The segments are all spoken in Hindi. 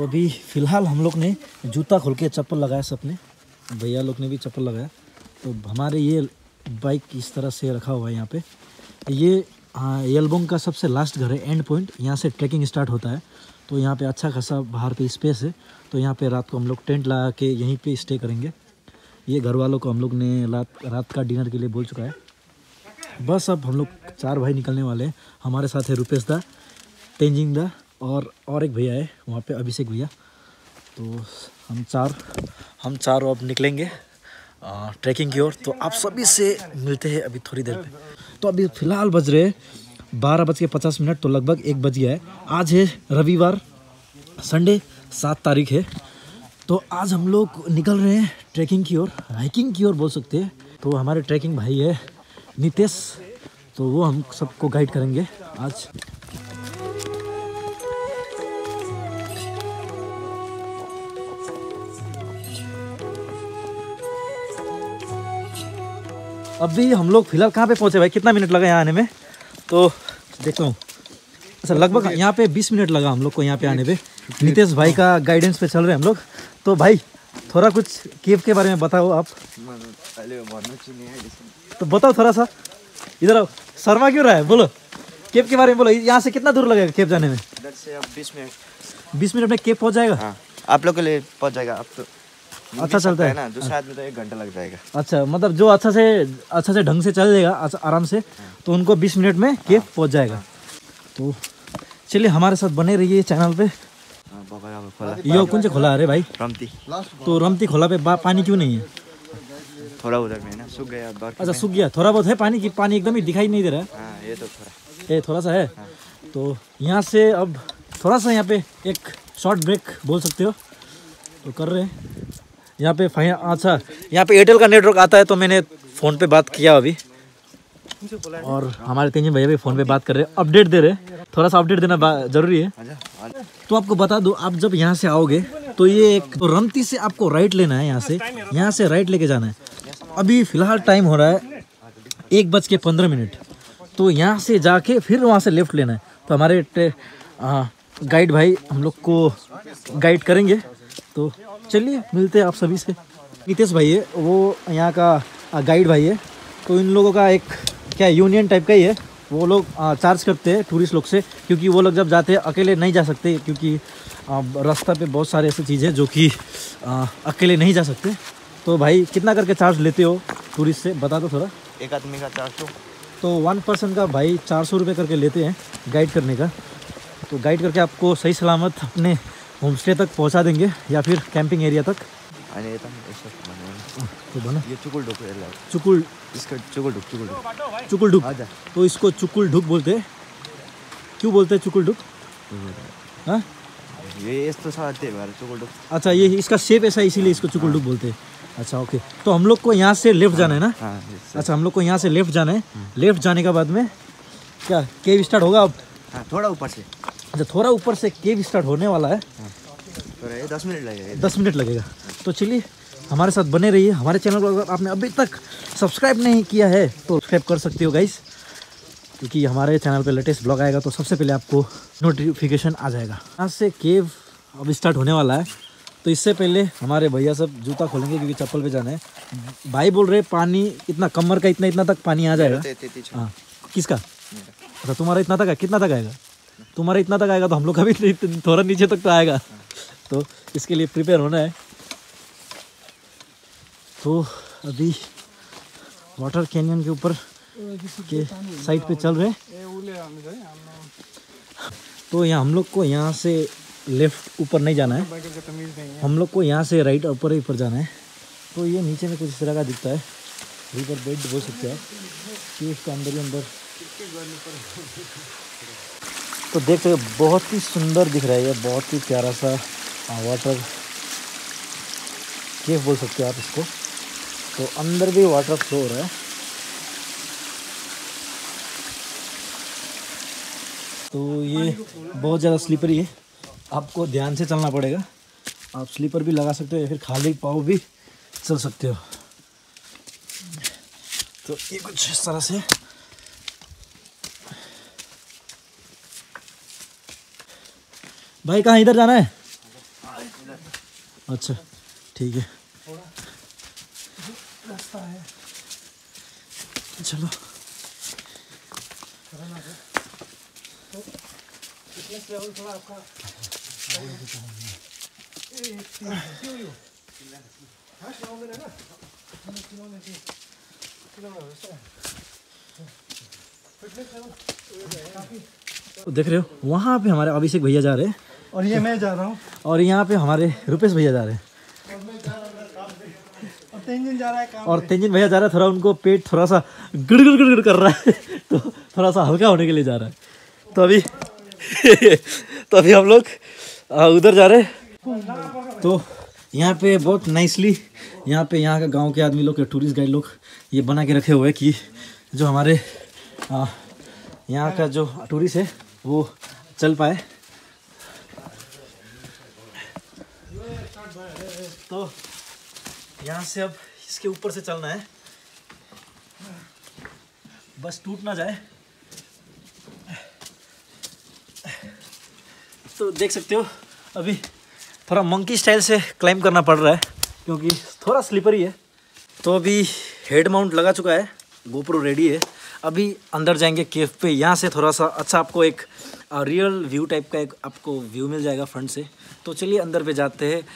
अभी फ़िलहाल हम लोग ने जूता खोल के चप्पल लगाया, सबने, भैया लोग ने भी चप्पल लगाया। तो हमारे ये बाइक इस तरह से रखा हुआ है यहाँ पे। ये येलबोंग का सबसे लास्ट घर है, एंड पॉइंट। यहाँ से ट्रैकिंग स्टार्ट होता है। तो यहाँ पे अच्छा खासा बाहर पे स्पेस है। तो यहाँ पे रात को हम लोग टेंट लगा के यहीं पे स्टे करेंगे। ये घर वालों को हम लोग ने रात का डिनर के लिए बोल चुका है। बस अब हम लोग 4 भाई निकलने वाले हैं। हमारे साथ है रुपेश दा, तेंजिंग दा और एक भैया है वहाँ पे, अभिषेक भैया। तो हम चार अब निकलेंगे ट्रैकिंग की ओर। तो आप सभी से मिलते हैं अभी थोड़ी देर पे। तो अभी फ़िलहाल बज रहे 12:50। तो लगभग 1 बज गया है। आज है रविवार, संडे 7 तारीख है। तो आज हम लोग निकल रहे हैं ट्रैकिंग की ओर, हाइकिंग की ओर बोल सकते हैं। तो हमारे ट्रैकिंग भाई है नितेश, तो वो हम सबको गाइड करेंगे आज। अभी हम लोग फिलहाल कहाँ पे पहुँचे भाई? कितना मिनट लगा यहाँ आने में? तो देखता हूँ। अच्छा, लगभग यहाँ पे 20 मिनट लगा हम लोग को यहाँ पे आने पे। नितेश भाई का गाइडेंस पे चल रहे हैं हम लोग। तो भाई थोड़ा कुछ केव के बारे में बताओ आप। तो बताओ थोड़ा सा, इधर आओ। शर्मा क्यों रहा है, बोलो केव के बारे में बोलो। यहाँ से कितना दूर लगेगा केव जाने में? इधर से अब 20 मिनट। 20 मिनट में केव पहुँच जाएगा? हाँ, आप लोग के लिए पहुँच जाएगा। अब तो अच्छा चलता है ना, दूसरे आदमी तो 1 घंटा लग जाएगा। अच्छा, मतलब जो अच्छा से ढंग से चल जाएगा आराम से, तो उनको 20 मिनट में केव पहुँच जाएगा। तो चलिए हमारे साथ बने रहिए चैनल पे। यो कौन से खोला? अरे भाई रमती। तो रमती खोला पे पानी क्यों नहीं है? थोड़ा उधर में ना सूख गया। अच्छा, सूख गया। थोड़ा बहुत है पानी की, पानी एकदम ही दिखाई नहीं दे रहा है। हाँ, ये तो थोड़ा सा है। तो यहाँ से अब थोड़ा सा यहाँ पे एक शॉर्ट ब्रेक बोल सकते हो तो कर रहे हैं यहाँ पे। अच्छा, यहाँ पे एयरटेल का नेटवर्क आता है, तो मैंने फ़ोन पे बात किया अभी, और हमारे तेंजिन भैया भी फ़ोन पे बात कर रहे हैं, अपडेट दे रहे हैं। थोड़ा सा अपडेट देना ज़रूरी है। तो आपको बता दो, आप जब यहाँ से आओगे तो ये एक तो रमती से आपको राइट लेना है। यहाँ से राइट लेके जाना है। अभी फ़िलहाल टाइम हो रहा है 1:15। तो यहाँ से जाके फिर वहाँ से लेफ़्ट लेना है। तो हमारे गाइड भाई हम लोग को गाइड करेंगे। तो चलिए मिलते हैं आप सभी से। नितेश भाई है वो, यहाँ का गाइड भाई है। तो इन लोगों का एक क्या यूनियन टाइप का ही है। वो लोग चार्ज करते हैं टूरिस्ट लोग से, क्योंकि वो लोग जब जाते हैं अकेले नहीं जा सकते, क्योंकि रास्ता पे बहुत सारे ऐसी चीज़ें जो कि अकेले नहीं जा सकते। तो भाई कितना करके चार्ज लेते हो टूरिस्ट से, बता दो थोड़ा। एक आदमी का 400। तो 1 पर्सन का भाई 400 रुपये करके लेते हैं गाइड करने का। तो गाइड करके आपको सही सलामत अपने होम स्टे तक पहुंचा देंगे, या फिर कैंपिंग एरिया तक। तो बना ये चुकुल ढुक। तो इसको चुकुल ढुक बोलते हैं। क्यों बोलते हैं चुकुल ढुक? हाँ, ये तो साथे बार चुकुल ढुक। अच्छा, ये इसका शेप ऐसा है, इसीलिए इसको चुकुल ढुक बोलते हैं। अच्छा ओके। तो हम लोग को यहाँ से लेफ्ट जाना है ना? अच्छा, हम लोग को यहाँ से लेफ्ट जाना है। लेफ्ट जाने के बाद में क्या केव स्टार्ट होगा अब? थोड़ा ऊपर से। अच्छा, थोड़ा ऊपर से केव स्टार्ट होने वाला है। 10 मिनट लगेगा। 10 मिनट लगेगा। तो चलिए हमारे साथ बने रहिए। हमारे चैनल को अगर आपने अभी तक सब्सक्राइब नहीं किया है तो सब्सक्राइब कर सकते हो गाइस, क्योंकि हमारे चैनल पे लेटेस्ट ब्लॉग आएगा तो सबसे पहले आपको नोटिफिकेशन आ जाएगा। यहाँ से केव अब स्टार्ट होने वाला है। तो इससे पहले हमारे भैया सब जूता खोलेंगे, क्योंकि चप्पल पे जाना है। भाई बोल रहे पानी इतना कमर का इतना तक पानी आ जाएगा। हाँ, किसका? अच्छा, तुम्हारा इतना तक है? कितना तक आएगा? तुम्हारा इतना तक आएगा तो हम लोग का भी थोड़ा नीचे तक तो आएगा। तो इसके लिए प्रिपेयर होना है। तो अभी वाटर कैनियन के ऊपर के साइड पे चल रहे हैं। तो यहाँ हम लोग को यहाँ से लेफ्ट ऊपर नहीं जाना है, हम लोग को यहाँ से राइट ऊपर जाना है। तो ये नीचे में कुछ इस तरह का दिखता है, रिवर बेड बोल सकते हैं कि इसके अंदर ही अंदर। तो देख सकते बहुत ही सुंदर दिख रहा है ये, बहुत ही प्यारा सा वाटर केव बोल सकते हो आप इसको। तो अंदर भी वाटर फ्लो हो रहा है। तो ये बहुत ज़्यादा स्लीपरी है, आपको ध्यान से चलना पड़ेगा। आप स्लीपर भी लगा सकते हो या फिर खाली पाँव भी चल सकते हो। तो ये कुछ इस तरह से। भाई कहाँ इधर जाना है? अच्छा ठीक है, रास्ता है। चलो। तो फिटनेस लेवल थोड़ा आपका देख रहे हो वहाँ पे हमारे अभिषेक भैया जा रहे हैं और ये मैं जा रहा हूँ और यहाँ पे हमारे रुपेश भैया जा रहे हैं और तेंजिन जा रहा है काम और तेंजिन भैया जा रहा है, थोड़ा उनको पेट थोड़ा सा गड़गड़ कर रहा है तो थोड़ा सा हल्का होने के लिए जा रहा है। तो अभी तो अभी हम लोग उधर जा रहे हैं। तो यहाँ पे बहुत नाइसली यहाँ का गांव के आदमी लोग, टूरिस्ट गाइड लोग ये बना के रखे हुए हैं कि जो हमारे यहाँ का जो टूरिस्ट है वो चल पाए। तो यहाँ से अब इसके ऊपर से चलना है, बस टूट ना जाए। तो देख सकते हो अभी थोड़ा मंकी स्टाइल से क्लाइंब करना पड़ रहा है क्योंकि थोड़ा स्लिपरी है। तो अभी हेड माउंट लगा चुका है, गोप्रो रेडी है। अभी अंदर जाएंगे केव पे, यहाँ से थोड़ा सा अच्छा आपको एक रियल व्यू टाइप का एक आपको व्यू मिल जाएगा फ्रंट से। तो चलिए अंदर पे जाते हैं।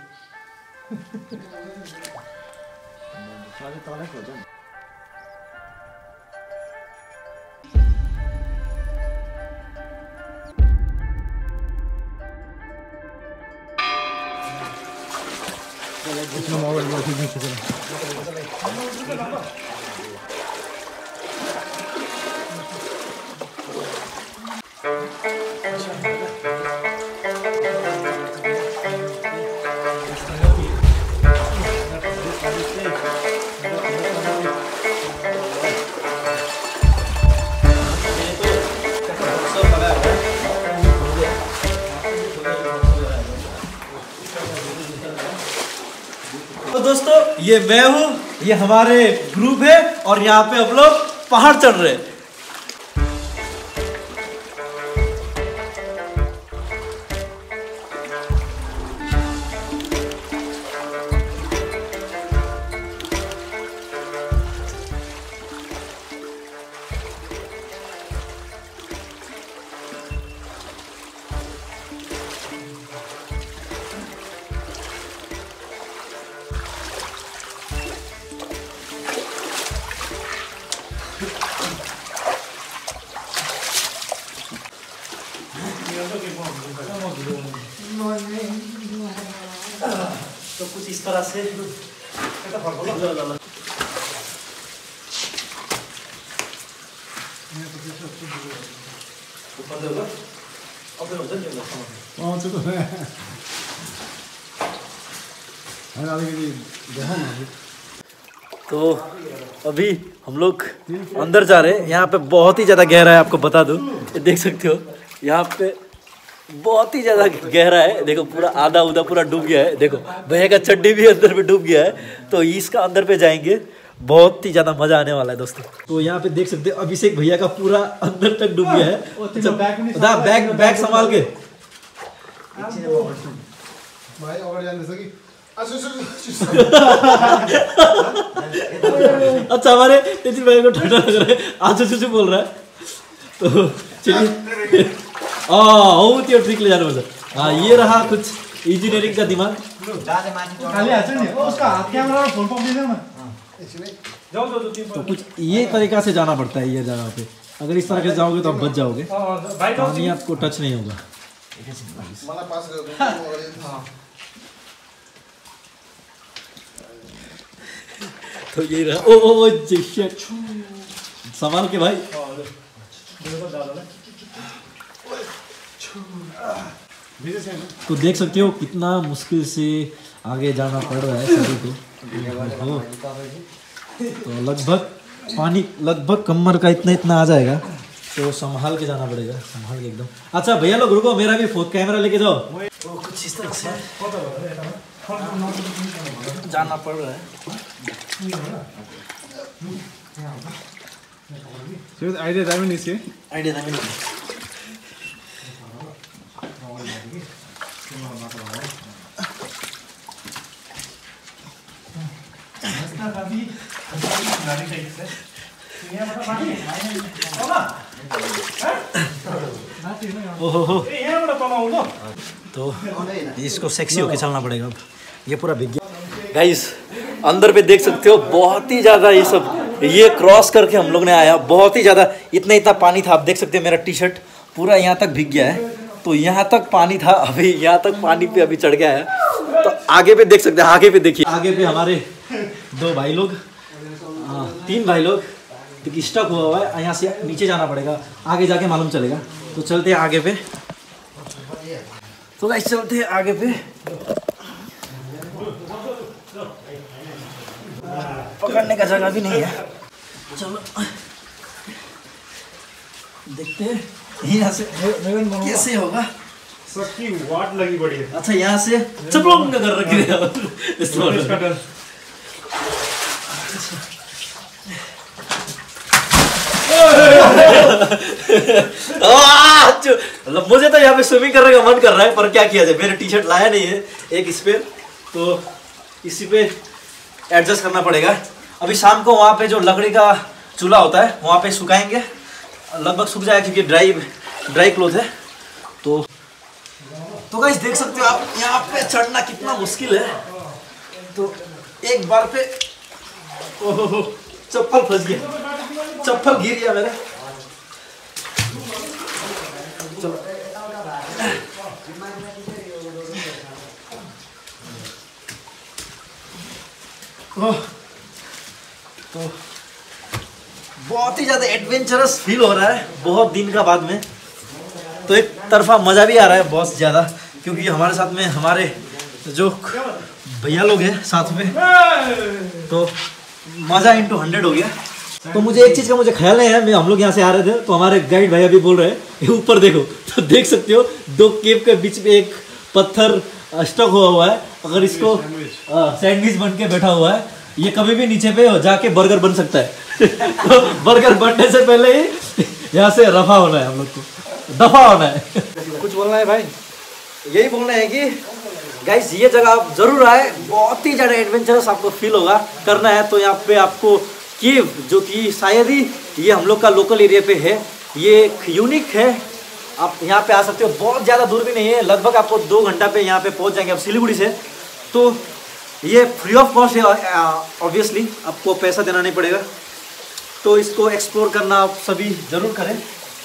तो दोस्तों ये मैं हूँ, ये हमारे ग्रुप है और यहाँ पे हम लोग पहाड़ चढ़ रहे हैं। तो कुछ इस तरह से तो अभी हम लोग अंदर जा रहे हैं। यहाँ पे बहुत ही ज़्यादा गहरा है, आपको बता दूँ, ये देख सकते हो यहाँ पे बहुत ही ज़्यादा गहरा है। देखो पूरा आधा उधा पूरा डूब गया है। देखो भैया का चड्डी भी अंदर पे डूब गया है। तो इसका अंदर पे जाएंगे, बहुत ही ज़्यादा मज़ा आने वाला है दोस्तों। तो यहाँ पे देख सकते हो अभिषेक भैया का पूरा अंदर तक डूब गया है। बैग संभाल के अच्छा हमारे तेजी भाई को ठंडा लग रहा है, आजू बोल रहा है। तो चलिए त्यो ट्रिक ले जाने पर्छ। ये रहा कुछ इंजीनियरिंग का दिमाग। तो कुछ ये तरीका से जाना पड़ता है ये जगह पे। अगर इस तरह से जाओगे तो आप बच जाओगे, पानी आपको टच नहीं होगा। तो ये रहा। ओ संभाल के भाई। तो देख सकते हो कितना मुश्किल से आगे जाना पड़ रहा है सभी को। तो लगभग पानी लगभग कमर का इतना आ जाएगा, तो संभाल के जाना पड़ेगा, संभाल के एकदम। अच्छा भैया लोग रुको, मेरा भी फोन कैमरा लेके जाओ। तो कुछ इस तरह से जाना पड़ रहा है। आइडिया दामी नहीं है, आइडिया दामी नहीं। ओहो तो इसको सेक्सी होके चलना पड़ेगा अब। ये पूरा भीग गया गाइस। अंदर पे देख सकते हो बहुत ही ज़्यादा ये सब, ये क्रॉस करके हम लोग ने आया, बहुत ही ज़्यादा इतना पानी था। आप देख सकते हो मेरा टी शर्ट पूरा यहाँ तक भीग गया है। तो यहाँ तक पानी था, अभी यहाँ तक पानी पे अभी चढ़ गया है। तो आगे पे देख सकते हैं, आगे पे देखिए, आगे पे हमारे 2 भाई लोग, 3 भाई लोग स्टक हुआ है। यहाँ से नीचे जाना पड़ेगा, आगे जाके मालूम चलेगा। तो चलते हैं आगे पे। तो गाइस चलते हैं आगे पे। पकड़ने का जगह भी नहीं है। चलो देखते हैं यहाँ से कैसे होगा। सबकी वाट लगी पड़ी है। अच्छा यहाँ से चपलों का कर रखी है। मुझे तो यहाँ पे स्विमिंग करने का मन कर रहा है, पर क्या किया जाए, मेरे टी शर्ट लाया नहीं है एक स्पेयर, तो इसी पे एडजस्ट करना पड़ेगा। अभी शाम को वहाँ पे जो लकड़ी का चूल्हा होता है वहाँ पे सुखाएंगे, लगभग सूख जाएगा क्योंकि ड्राई क्लोथ है। तो गाइस देख सकते हो आप यहाँ पे चढ़ना कितना मुश्किल है। तो एक बार पे ओहो चप्पल फंस गया, चप्पल गिर गया मेरा। चलो तो बहुत ही ज़्यादा एडवेंचरस फील हो रहा है बहुत दिन का बाद में। तो एक तरफा मज़ा भी आ रहा है बहुत ज़्यादा, क्योंकि हमारे साथ में हमारे जो भैया लोग हैं साथ में, तो मज़ा इंटू 100 हो गया। तो मुझे एक चीज़ का मुझे ख्याल नहीं है, हम लोग यहाँ से आ रहे थे तो हमारे गाइड भैया भी बोल रहे हैं ये ऊपर देखो, तो देख सकते हो 2 केव के बीच में एक पत्थर स्टक हुआ है। अगर इसको सैंडविच बन के बैठा हुआ है, ये कभी भी नीचे पे जाके बर्गर बन सकता है। तो बर्गर बनने से पहले ही यहाँ से रफा होना है, हम लोग को दफा होना है। कुछ बोलना है भाई? यही बोलना है कि गाइस ये जगह आप जरूर आए, बहुत ही ज़्यादा एडवेंचरस आपको फील होगा। करना है तो यहाँ पे आपको केव, जो कि शायद ही ये हम लोग का लोकल एरिया पे है, ये यूनिक है। आप यहाँ पे आ सकते हो, बहुत ज़्यादा दूर भी नहीं है, लगभग आपको 2 घंटा पे यहाँ पे पहुँच जाएंगे आप सिलीगुड़ी से। तो ये फ्री ऑफ कॉस्ट है, ऑब्वियसली आपको पैसा देना नहीं पड़ेगा। तो इसको एक्सप्लोर करना आप सभी ज़रूर करें।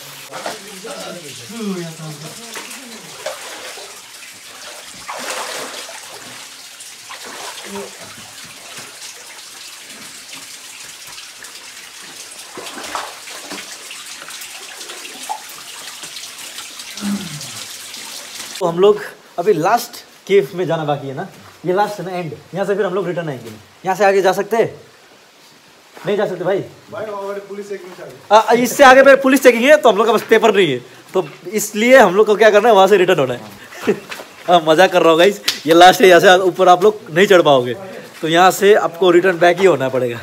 तो हम लोग अभी लास्ट केव में जाना बाकी है ना, ये लास्ट है ना, एंड। यहाँ से फिर हम लोग रिटर्न आएंगे। यहाँ से आगे जा सकते हैं? नहीं जा सकते भाई, पुलिस चेकिंग। इससे आगे पे पुलिस चेकिंग है, तो हम लोग का बस पेपर नहीं है, तो इसलिए हम लोग को क्या करना है, वहाँ से रिटर्न होना है। मजाक कर रहा हूँ गाइस, ये लास्ट है, यहाँ से ऊपर आप लोग नहीं चढ़ पाओगे, तो यहाँ से आपको रिटर्न बैक ही होना पड़ेगा।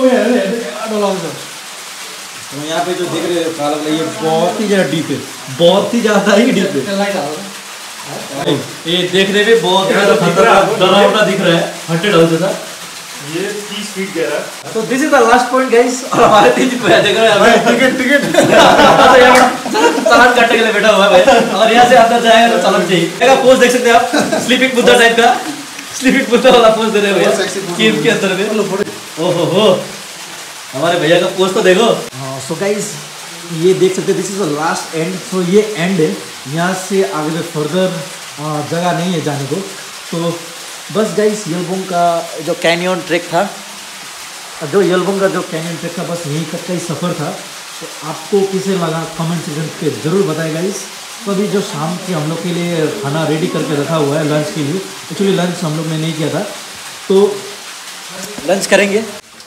तो यहाँ पे जो देख रहे हो ये बहुत ही ज़्यादा डीप है, बहुत ही ज़्यादा ही डीप है। ये देखने में बहुत ज़्यादा खतरनाक डरावना दिख रहा है, 100 हाउस जैसा। ये 30 फीट गहरा है। तो this is the last point guys, और हमारे 3 टिकट चालान काटने के लिए बैठा हुआ है भाई, और यहाँ से अंदर जाएगा तो चालान चाहिए। पोज देख सकते हैं आप, स्लीपिंग बुद्धा टाइप का, स्लीपिंग बुद्धा वाला पोज दे रहे हैं केव के अंदर में। ओहो हो, हमारे भैया का पोज तो देखो। सो गाइस ये देख सकते हैं, this is the last end. So ये एंड है, यहाँ से आगे में फर्दर जगह नहीं है जाने को। तो बस गाइस येलबुंग का जो कैनियन ट्रैक था, येलबुंग का जो कैनियन ट्रैक था, बस यहीं तक का ही सफ़र था। तो आपको कैसे लगा कमेंट सेक्शन पे ज़रूर बताएं गाइस। तो अभी जो शाम के हम लोग के लिए खाना रेडी करके रखा हुआ है लंच के लिए, एक्चुअली लंच हम लोग ने नहीं किया था, तो लंच करेंगे।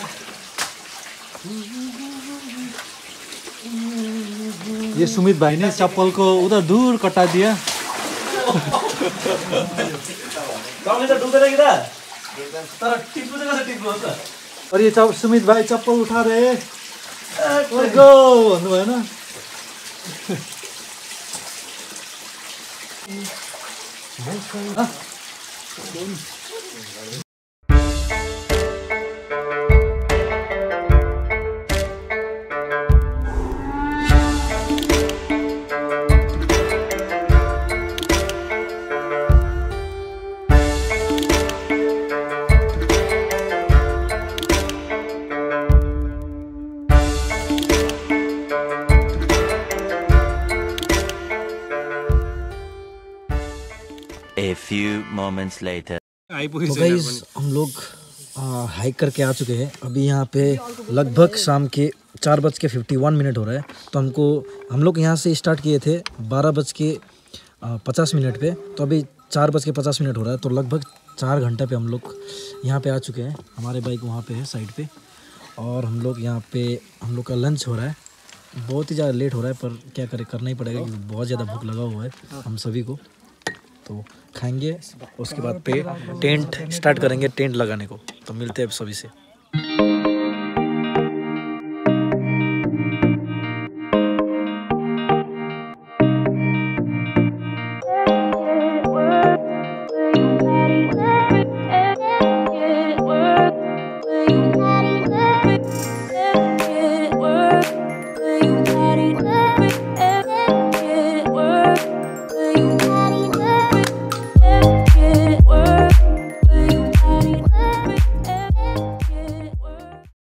ये सुमित भाई ने चप्पल को उधर दूर कटा दिया। और ये सुमित भाई चप्पल उठा रहे भन्नु भएन। A few moments later. तो गाइस हम लोग हाइक करके आ चुके हैं। अभी यहाँ पे लगभग शाम के 4:51 हो रहा है। तो हम लोग यहाँ से स्टार्ट किए थे 12:50 पे, तो अभी 4:50 हो रहा है। तो लगभग 4 घंटे पे हम लोग यहाँ पे आ चुके हैं। हमारे बाइक वहाँ पे है साइड पे, और हम लोग यहाँ पे हम लोग का लंच हो रहा है। बहुत ही ज़्यादा लेट हो रहा है, पर क्या करें, करना ही पड़ेगा क्योंकि बहुत ज़्यादा भूख लगा हुआ है हम सभी को। तो खाएंगे, उसके बाद पे टेंट स्टार्ट करेंगे, टेंट लगाने को। तो मिलते हैं सभी से।